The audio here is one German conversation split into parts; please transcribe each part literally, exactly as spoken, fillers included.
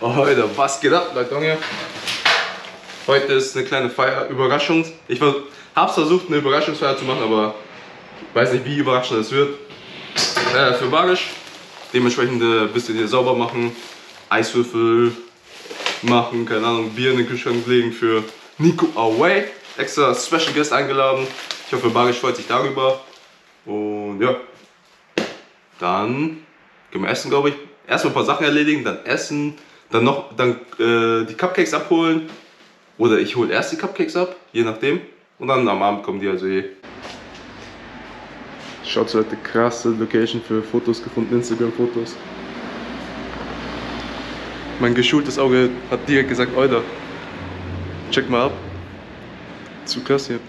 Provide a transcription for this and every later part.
Oh, Leute, was geht ab, Leute? Heute ist eine kleine Feier, Überraschung. Ich habe versucht, eine Überraschungsfeier zu machen, aber ich weiß nicht, wie überraschend es wird. Äh, für Barisch. Dementsprechend ein äh, bisschen hier sauber machen, Eiswürfel machen, keine Ahnung, Bier in den Kühlschrank legen für Nico Away. Extra Special Guest eingeladen. Ich hoffe, Barisch freut sich darüber. Und ja, dann gehen wir essen, glaube ich. Erstmal ein paar Sachen erledigen, dann essen, dann noch dann äh, die Cupcakes abholen. Oder ich hole erst die Cupcakes ab, je nachdem. Und dann am Abend kommen die also eh. Schaut, Leute, krasse Location für Fotos gefunden, Instagram-Fotos. Mein geschultes Auge hat direkt gesagt, Alter, check mal ab. Zu krass hier.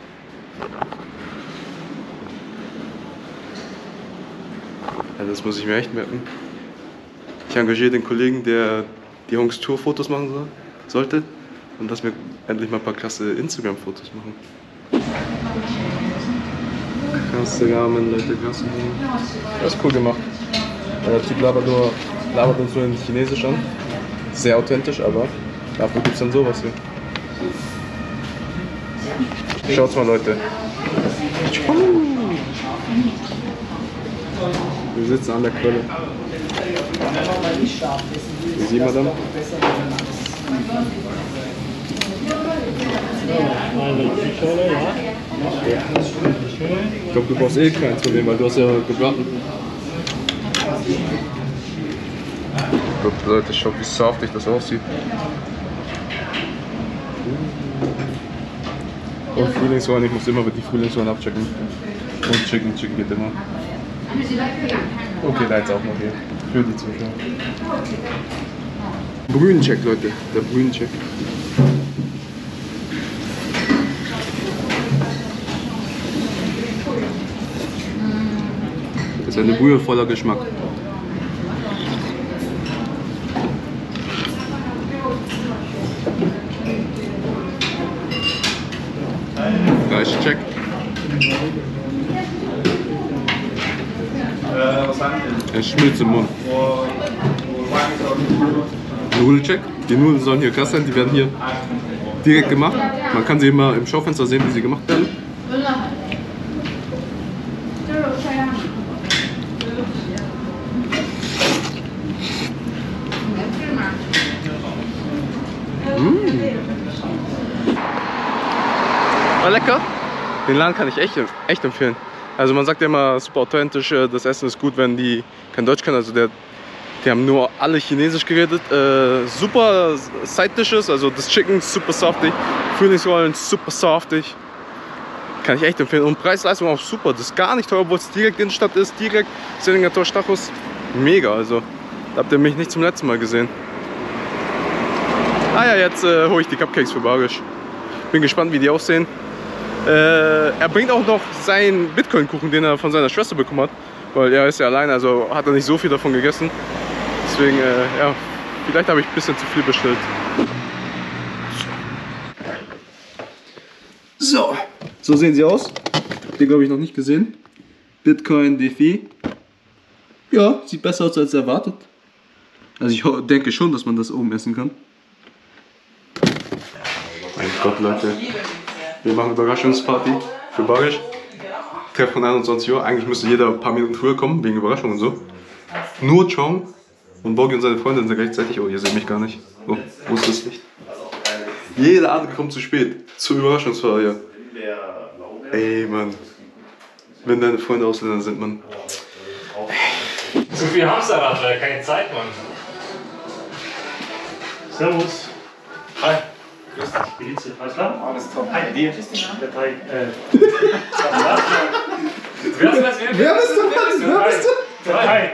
Ja, das muss ich mir echt merken. Ich engagiere den Kollegen, der die Honks Tour Fotos machen soll, sollte. Und lass mir endlich mal ein paar krasse Instagram-Fotos machen. Krasse Rahmen, Leute, krasse Rahmen. Das ist cool gemacht. Der Typ labert, nur, labert uns nur in Chinesisch an. Sehr authentisch, aber dafür gibt es dann sowas hier. Schaut's mal, Leute. Wir sitzen an der Quelle. Wie sieht man dann? Ich glaube, du brauchst eh keins von dem, weil du hast ja gebraten. Leute, schaut, wie saftig das aussieht. Und Frühlingsrollen, ich muss immer mit die Frühlingsrollen abchecken. Und Chicken, Chicken geht immer. Okay, da jetzt auch noch hier. Für die Zuschauer. Brühencheck, Leute. Der Brühencheck. Das ist eine Brühe voller Geschmack. Reischecheck. Er schmilzt im Mund. Nudelcheck. Die Nudeln sollen hier krass sein, die werden hier direkt gemacht. Man kann sie immer im Schaufenster sehen, wie sie gemacht werden. Mmh. War lecker. Den Laden kann ich echt, echt empfehlen. Also man sagt ja immer super authentisch, das Essen ist gut, wenn die kein Deutsch können. Also der, die haben nur alle Chinesisch geredet. Äh, super Side-Dishes, also das Chicken super saftig, Frühlingsrollen super saftig. Kann ich echt empfehlen. Und Preis-Leistung auch super. Das ist gar nicht teuer, obwohl es direkt in der Stadt ist, direkt Selinger Tor Stachus. Mega, also da habt ihr mich nicht zum letzten Mal gesehen. Ah ja, jetzt äh, hole ich die Cupcakes für Barisch. Bin gespannt, wie die aussehen. Äh, er bringt auch noch seinen Bitcoin-Kuchen, den er von seiner Schwester bekommen hat. Weil er ist ja allein, also hat er nicht so viel davon gegessen. Deswegen, äh, ja, vielleicht habe ich ein bisschen zu viel bestellt. So, so sehen sie aus. Habt ihr, glaube ich, noch nicht gesehen. Bitcoin Defi. Ja, sieht besser aus als erwartet. Also ich denke schon, dass man das oben essen kann. Mein Gott, Leute. Wir machen Überraschungsparty für Barisch. Treff von einundzwanzig Uhr. Eigentlich müsste jeder ein paar Minuten früher kommen, wegen Überraschung und so. Nur Chong und Bogi und seine Freundin sind gleichzeitig. Oh, ihr seht mich gar nicht. Oh, wo ist das Licht? Jeder andere kommt zu spät zur Überraschungsfeier. Ey, Mann. Wenn deine Freunde Ausländer sind, Mann. Zu viel Hamsterrad, weil keine Zeit, Mann. Servus. Hi. Grüß dich. Wie geht's dir? Alles klar? Alles top. Hi, dir. Der Teig. Äh. Wer bist du? Wer bist du? Wer bist du? Der Teig.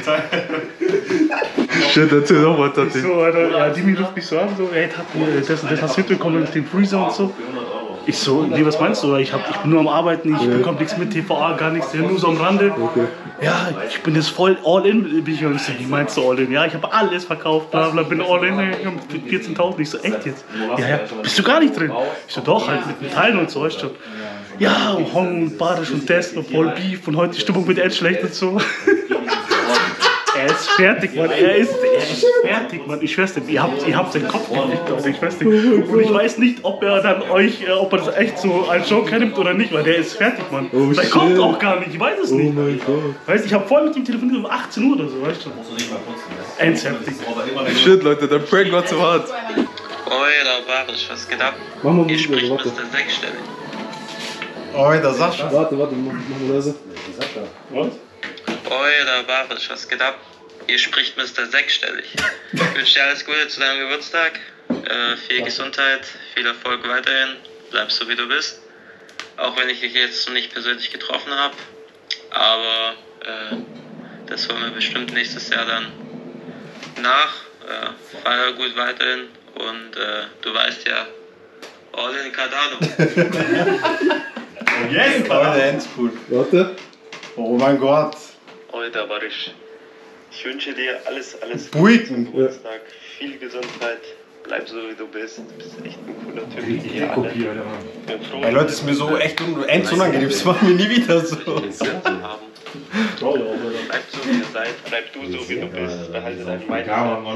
Shit, erzähl doch mal, Tati. So, Alter, ja, Dimi ruft mich so an, so, ey, Tati, das, das hast du mitbekommen mit dem Freezer und so. Ich so, nee, was meinst du? Ich, hab, ich bin nur am Arbeiten, ich ja. bekomme nichts mit, T V A, gar nichts, nur so am Rande. Okay. Ja, ich bin jetzt voll all in. Bin ich so, wie meinst du all in? Ja, ich habe alles verkauft, bla bla, bin all in, ich habe vierzehntausend. Ich so, echt jetzt? Ja, ja, bist du gar nicht drin? Ich so, doch, halt mit den Teilen und so, weißt du. Ja, und Hong und Barisch und Test und voll Beef und heute die Stimmung mit Ed schlecht und so. Er ist fertig, Mann. Er ist, er ist fertig, Mann. Ich schwör's dir, ihr habt, ihr habt seinen Kopf gekriegt, Leute. Ich schwör's dir. Und ich weiß nicht, ob er dann euch, äh, ob er das echt so als Joker nimmt oder nicht, weil der ist fertig, Mann. Oh, der shit. kommt auch gar nicht, ich weiß es Oh nicht. mein Gott. Weißt, ich habe vorhin mit ihm telefoniert um achtzehn Uhr oder so, weißt du? Endfertig. Shit, Leute, der Prank war zu hart. Euer Barisch, was geht ab? Mach mal Hier Musik, spricht warte. Mister Sechsstellig. Oh, der Sascha. Warte, warte, mach, mach mal leise. Was? Euer Barisch, was geht ab? Hier spricht Mister Sechsstellig. Ich wünsche dir alles Gute zu deinem Geburtstag. Äh, viel Gesundheit, viel Erfolg weiterhin. Bleib so wie du bist. Auch wenn ich dich jetzt noch nicht persönlich getroffen habe. Aber äh, das holen wir bestimmt nächstes Jahr dann nach. Äh, feier gut weiterhin. Und äh, du weißt ja, all in Cardano. Yes, oh, der Endspurt. Warte. Oh mein Gott. Euer Barisch. Ich wünsche dir alles, alles Gute Buiken. zum Geburtstag. Viel Gesundheit. Bleib so wie du bist. Du bist echt ein cooler Typ. Richtig ja, alle. Bin froh, Hey Leute, das ist mir so echt un ends unangenehm. Das machen wir nie wieder so. dass wir uns haben. Bleib so wie ihr seid. Bleib du so wie du bist. Behalte deinen Mindset.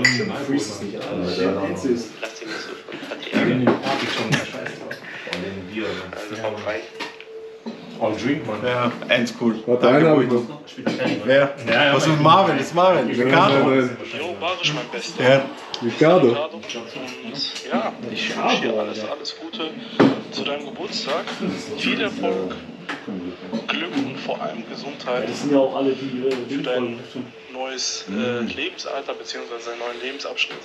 Lass dich nicht so von verlieren. Also hau rein. On Drink, Mann. Ja, Endspurt. Warte, einer hab ich noch. Wer? Ja, ja, Was ist Marvin? Das ist Marvin. Ricardo. Nein, Jo, Barisch, mein Bester. Ja. Ricardo. Und ja, ich wünsche dir alles, alles Gute zu deinem Geburtstag. Viel Erfolg, Glück und vor allem Gesundheit Das sind ja auch alle die äh, für dein neues äh, Lebensalter bzw. deinen neuen Lebensabschnitt.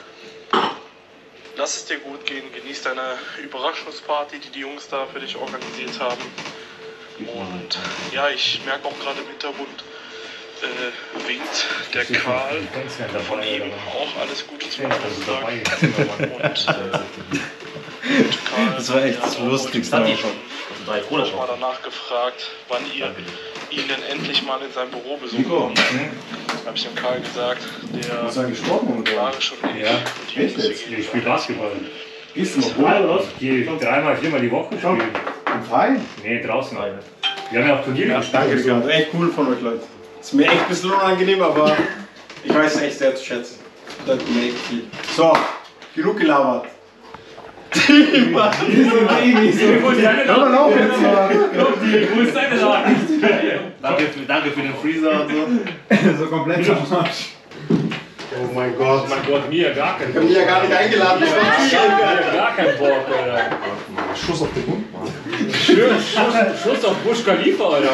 Lass es dir gut gehen, genieß deine Überraschungsparty, die die Jungs da für dich organisiert haben. Und ja, ich merke auch gerade im Hintergrund, äh, winkt der Karl von ihm auch alles Gute zum Geburtstag. Und äh, und Karl, Das war echt das ja, Lustigste. heute schon mal danach gefragt, wann ihr ihn denn endlich mal in seinem Büro besuchen kommt. Da habe ich dem Karl gesagt, der war schon ewig und die Jungs, wir gehen Ich spiele Basketball. Gehst du noch rein oder was? Ich gehe dreimal, viermal die Woche spielen. Im Verein? Nee, draußen. Wir haben ja auch Turniere Ja, gespielt. danke, Ricardo. Echt cool von euch, Leute. Ist mir echt ein bisschen unangenehm, aber ich weiß es echt sehr zu schätzen. Das ist mir echt viel. So, genug gelabert. Wo ist deine Hör mal auf jetzt mal. Wo ist deine Lage? Danke für, danke für den Freezer und so. So komplett am Arsch. Oh mein Gott. Oh mein Gott, mir gar kein Ich hab mich ja gar nicht eingeladen. Ich war hier. Gar kein Bock, Alter. Schuss auf den Mund, Mann. Schuss, Schuss, Schuss auf Bush Khalifa, Alter,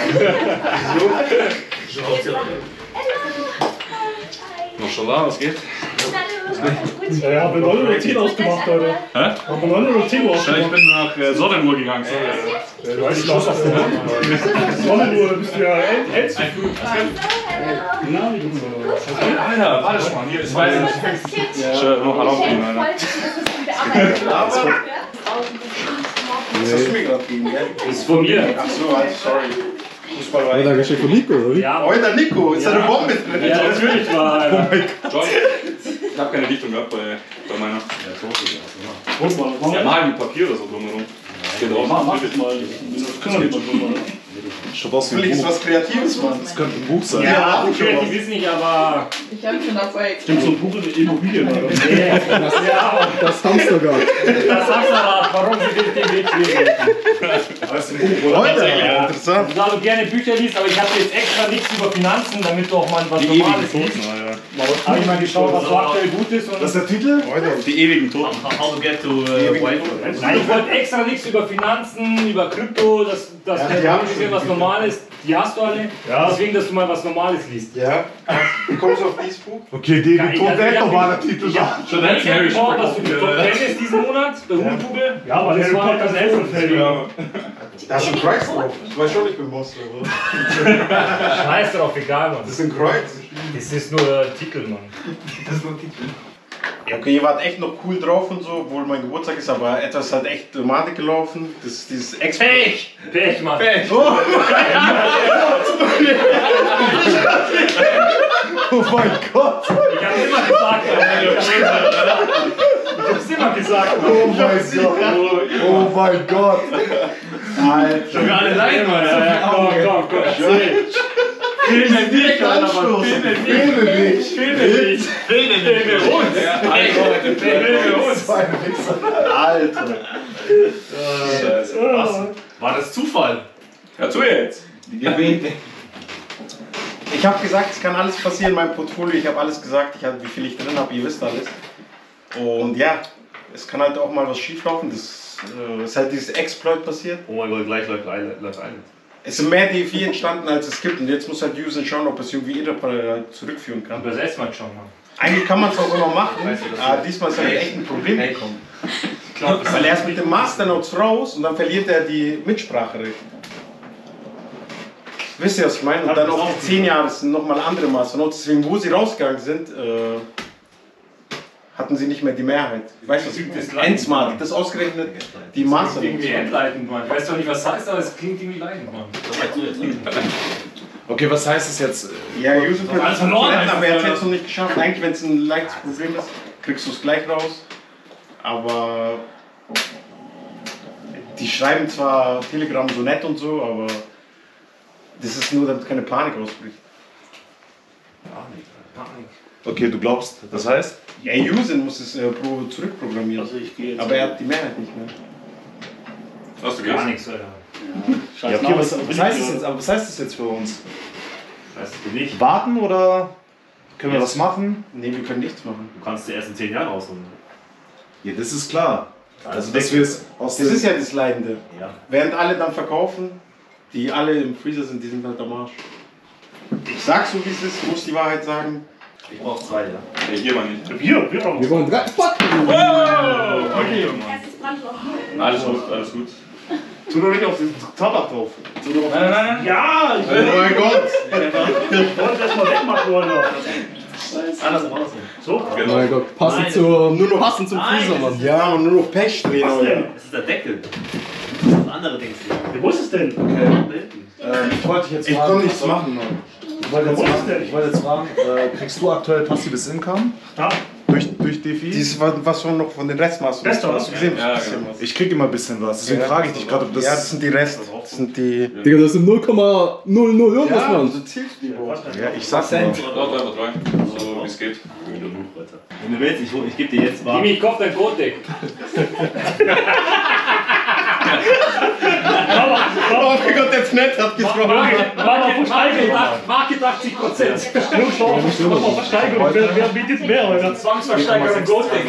Mashallah, was geht? Ja, ich habe neun oder zehn ausgemacht, Leute. Hä? Ich habe neun oder zehn Ja, ich ausgemacht. bin nach äh, Sonnenruhe gegangen. So. Du weißt, Schuss auf den Mund. Sonnenuhr, da bist du ja älst. Alter, warte schon mal, hier ist weiß nicht. Schön, noch Hallo, Alter. Das hast du mir gerade gegeben, gell? Das ist von mir. Ach so, also sorry. Fußball war War der Geschenk von Nico, oder wie? Ja, Oh, der Nico, ist da eine Bombe drin? ja, natürlich war, Alter. John, ich hab keine Dichtung gehabt bei, bei meiner. Guck mal, mach Ja, mal. mal ein Papier oder so drumherum. Geht drauf. Mach das mal. Das können wir nicht mal tun. Schon was Will ich was Kreatives, Mann? Das könnte ein Buch sein. Ja, Ich kreativ ist nicht, aber. Ich habe schon Erfolg. Stimmt, so ein Buch in Immobilien, oder? Ja, Das Hamsterrad. das Hamsterrad, warum sie den Weg lesen. Das ist ein Buch, oder? Heute, interessant. Da du gerne Bücher liest, aber ich habe jetzt extra nichts über Finanzen, damit du auch mal was Die Normales ewigen liest. Toten, Alter. Habe ich mal geschaut, was so aktuell gut ist. Und Das ist der Titel? Die ewigen Toten. How to get to uh, white. Nein, ich wollte extra nichts über Finanzen, über Krypto, dass das Ja, ja, die haben ein bisschen schon was Bücher. Normales. Die hast du alle. Ja. Deswegen, dass du mal was Normales liest. Ja. Wie kommst du auf dieses Buch? Okay, die Ja, ich- also ich hab- war der Titel. Ja, Schon als ich hab Harry geschaut, was Potter. für die Top Ten ist diesen Monat, bei Hugendubel. Ja, aber Harry Potter ist Elfenfeld. Da ist ein Kreuz drauf. Du weißt schon, ich bin Moslem, oder? Scheiß drauf, egal, Mann. Das ist ein Kreuz. Das ist nur der Titel, Mann. Das ist nur ein Titel. Ja, okay, ihr wart echt noch cool drauf und so, obwohl mein Geburtstag ist, aber etwas hat echt Dramatik gelaufen. Das ist dieses Ex. Pech! Pech, Mann. Oh, oh mein Gott! Ich hab's immer gesagt, Alter. Ich hab's immer gesagt, Mann. Oh mein Gott! Oh mein Gott! Alter! Wir alle leiden, Mann. Ja, ja, komm, komm, komm. Filme dich, aber filme dich. Filme dich. Filme uns. Filme uns. Alter. Was? War das Zufall? Hör zu jetzt. Die Gebete. Ich habe gesagt, es kann alles passieren in meinem Portfolio. Ich habe alles gesagt, ich hab, wie viel ich drin habe, ihr wisst alles. Und ja, es kann halt auch mal was schief laufen. Das äh, ist halt dieses Exploit passiert. Oh mein Gott, gleich läuft ein. Es sind mehr D F I entstanden, als es gibt. Und jetzt muss halt User schauen, ob es irgendwie irreparabel zurückführen kann. Aber selbst mal schauen, Mann. Eigentlich kann man es auch immer machen, aber diesmal ist er mit echt ein Problem gekommen. Weil er ist mit dem Masternodes raus und dann verliert er die Mitspracherechte. Wisst ihr, was ich meine? Und dann auf die zehn Jahre sind nochmal andere Masternodes. Deswegen, wo sie rausgegangen sind, äh, hatten sie nicht mehr die Mehrheit. Weißt du, was Endsmart, das ausgerechnet die Masternodes. Irgendwie entleitend, Mann. Ich weiß doch nicht, was das heißt, aber es klingt irgendwie leidend, Mann. Okay, was heißt das jetzt? Ja, Yusuf hat alles es verloren, retten, aber er hat es oder? jetzt noch nicht geschafft. Eigentlich, wenn es ein leichtes Problem ist, kriegst du es gleich raus. Aber die schreiben zwar Telegram so nett und so, aber das ist nur, damit keine Panik ausbricht. Panik, Panik. Okay, du glaubst, das heißt? Ja, Usen muss es äh, pro zurückprogrammieren. Also ich gehe jetzt. Aber er hat die Mehrheit nicht mehr. Was, du gar nichts, Alter. Scheiß Ja, okay, Name, was, das bin was, ich heißt das ja. jetzt, aber was heißt das jetzt für uns? Weißt du nicht? Warten oder können wir was machen? Nee, wir können nichts machen. Du kannst dir erst in zehn Jahren ausholen. Ja, das ist klar. Also, dass wir es aus Das ist ja das Leidende. Ja. Während alle dann verkaufen, die alle im Freezer sind, die sind halt am Arsch. Ich sag so wie es ist, muss die Wahrheit sagen. Ich brauch zwei, ja. Nee, hier mal nicht. Wir, wir brauchen Wir wollen drei. Fuck! Oh, okay, Mann. Erstes Brandloch. Alles gut, alles gut. Tu doch nicht auf den Tabak drauf. Tu doch auf Nein, nein, nein. Ja, ich will. Oh mein Gott! Ich wollte das mal wegmachen, Alter. Andersrum, andersrum. So? Oh mein Gott, passend Nein. zur, nur noch passend zum Nein. Freezer, Mann. Ja, und nur noch Pech drehen, Was oder? denn? Das ist der Deckel. Das ist das andere Ding. Ja, wo ist es denn? Ähm, ich wollte dich jetzt Ich fragen. kann nichts machen, Mann. Ich wollte jetzt, Wo ist fragen- denn? ich wollte jetzt fragen, äh, kriegst du aktuell passives Income Da. durch, durch D F I? Dieses, was was schon noch von den Restmastern Rest, oder? hast du gesehen? Ja, Ein bisschen was. Ich krieg immer ein bisschen was, deswegen frage ich dich gerade, ob das... Ja, das sind die Rest. Das sind die. Digga, das sind null Komma null null irgendwas, Ja, Mann. so zählst du die wohl. Ja, ich sag's nur. Dort einfach rein. So wie es geht. Wenn du willst, ich, ich geb dir jetzt warm. Gib ich kauf dein Code-Deck. Oh mein Gott, der Snap hat gesprochen. Mama, Versteigerung. Market achtzig Prozent. Mama, Versteigerung. Wer, wer bietet mehr, Alter? Zwangsversteigerung Code-Deck.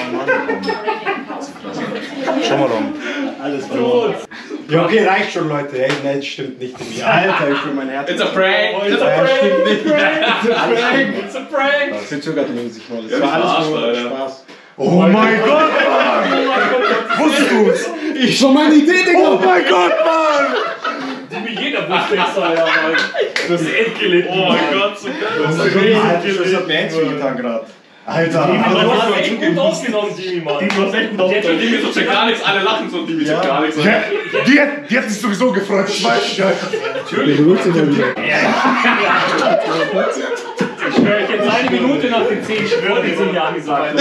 Schau mal rum. Alles gut. Ja, okay, reicht schon, Leute. Ey, nein, das stimmt nicht. Alter, ich fühle mein Herz. It's a prank! It's a Ja, prank! stimmt nicht. It's a prank! Das verzögert man sich mal. Das Ja, war alles verarscht, nur Alter. Spaß. Oh mein Gott, Mann! Wusstest du's? Ich schon meine Idee, Digga! Oh mein Gott, Mann! Die wie jeder wusste jetzt, Alter. Das ist endgelegt. Oh mein Gott, so geil! Alter, das hat mir echt getan gerade. Alter, Du Alter. hast echt gut ausgenommen, Jimmy, Mann. Du hast echt gut Jetzt ausgesprochen. Die mir so gar nichts, alle lachen so, die mir so gar nichts. Ja, die, hat- die hat sich sowieso gefreut, ich weiß ja. Der beruhigt sich mal wieder. Ich schwöre, ich jetzt eine Minute nach den zehn schwöre, die sind ja gesagt.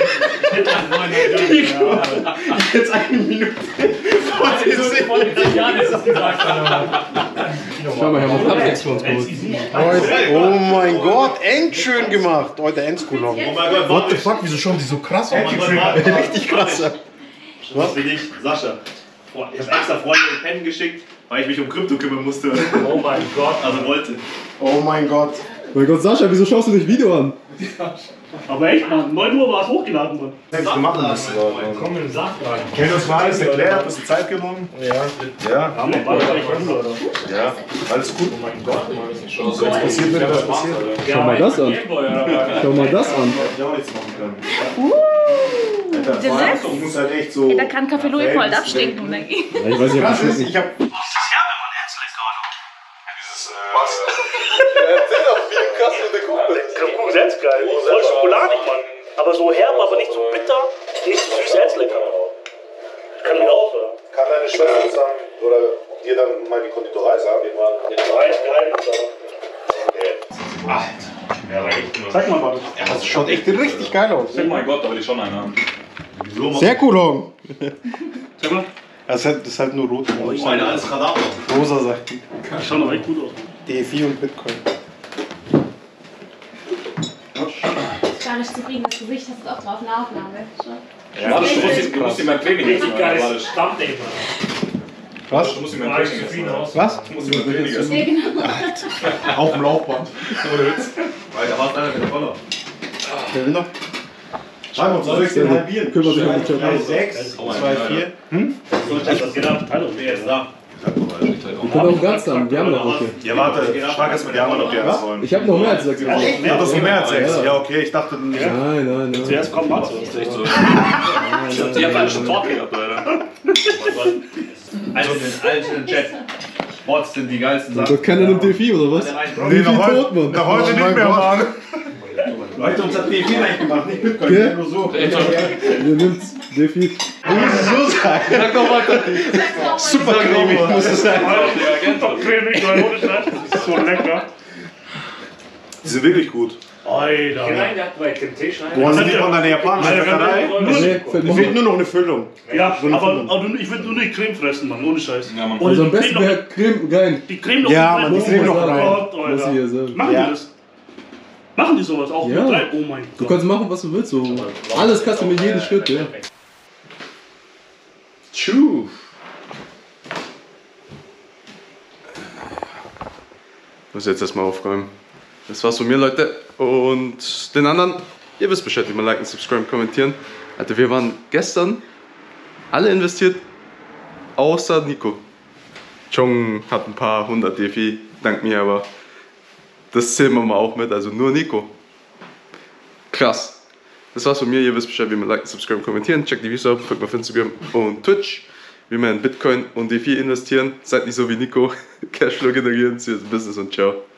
Jetzt eine Minute. Vor den zehn Jahren ist das gesagt. Schau mal, Herr Mann, hab nichts für uns geholt. Oh mein Gott, End schön gemacht. Heute Endskulong. Oh mein Gott, What the fuck, wieso schauen die so krass aus? Richtig krass. Was für dich, Sascha? Ich habe extra Freunde in Pennen geschickt, weil ich mich um Krypto kümmern musste. Oh mein Gott. Also wollte. Oh mein Gott. Mein Gott, Sascha, wieso schaust du nicht Video an? Aber echt, Mann. neun Uhr war es hochgeladen, Mann. Hätte ich gemacht müssen. Komm in den Saftwagen. Kennt das mal alles erklärt, ein bisschen Zeit genommen? Ja. Ja, Aber war echt cool, Alter. ja. Alles gut. Oh mein Gott, Mann. So, jetzt passiert mir was passiert. Schau mal das an. Schau mal das an. Ich auch nichts machen können. Alter, Der Sekt? ich muss halt echt so. Ja, da kann Kaffee Louis voll abstinken, denke ich. Ja, ich weiß nicht, ob Krass das ist, ich hab. Kuchen selbst geil. Voll schokoladig, Mann. Aber so herb, aber nicht so bitter. Nicht so süß, selbst lecker. Kann ich auch, oder? Kann deine Schwester sagen, oder dir dann mal die Konditorei sagen? Zeig mal, Mann. Das schaut echt richtig geil aus. Oh mein Gott, da will ich schon einen haben. Sehr cool, Long. Zeig mal. Das ist halt, das ist halt nur rot. Oh, meine alles Radar. Rosa Seiten. Die schauen aber echt gut aus. D F I und Bitcoin. strahlend zufriedenes Gesicht hast du auch drauf, eine Aufnahme. Schon. Ja, warte, du musst, du musst ihm mein Training jetzt machen. Warte. Was? Du musst ihm mein Training jetzt machen. Was? Du musst ihm mein Training jetzt Ja, genau. Auf dem Laufband. Ohne Witz. Weil da war einer mit der Roller. Wer will noch? Schreib uns, soll ich den halbieren? Können wir sich mal mit drei, sechs, zwei, vier. Hm? Ich hab das gedacht. Hallo, wer ist da? Wir können auch ganz haben, wir haben noch okay. Ja, warte, frag erst mal die anderen, ob die eins wollen. Ich habe noch mehr als sechs. Ja, das ist mehr als sechs. Ja, okay, ich dachte. Nein, nein, nein. Zuerst kommt Matze. Das ist echt so. Die haben alle schon Talk gehabt, Alter. Also in allen Chat. Bots sind die geilsten Das Sachen. keiner nimmt D vier oder was? Nee, D noch vier heute, tot, Mann. noch heute nicht mehr, Mann. Leute, uns hat D vier nicht gemacht, nicht Bitcoin, Okay. nur so. Ihr nimmt D vier. Du musst es so sagen. Sag doch mal, super cremig, muss es sein. Super cremig, Leute, ohne Scheiß. Das ist so lecker. Die sind wirklich gut. Alter. Nein, der hat bei Temptation. Wo sind die von deiner japanischen Bäckerei? Nee, Es fehlt nur noch eine Füllung. Ja, aber, aber ich würde nur die Creme fressen, Mann, ohne Scheiß. Ja, Mann. Oder Also am die besten Creme wäre Creme rein. Die Creme noch Ja, mit Mann, die rein. Creme noch Oh rein. Gott, Muss Alter. ich hier sagen. Machen Ja. die das? Machen die sowas auch Ja. mit rein? Oh mein Du Gott. kannst machen, was du willst. So. Alles kannst du mit jedem Schritt, ja. Tschuh. Ich muss jetzt erstmal aufräumen. Das war's von mir, Leute. Und den anderen, ihr wisst Bescheid, wie man liken, subscriben, kommentieren. Alter, wir waren gestern alle investiert, außer Nico. Chong hat ein paar hundert D F I, dank mir, aber das zählen wir mal auch mit, also nur Nico. Krass. Das war's von mir, ihr wisst Bescheid, wie man liken, subscriben, kommentieren. Checkt die Videos ab, folgt mir auf Instagram und Twitch. Wie man in Bitcoin und D F I investieren. Seid nicht so wie Nico. Cashflow generieren, see you as a business und ciao.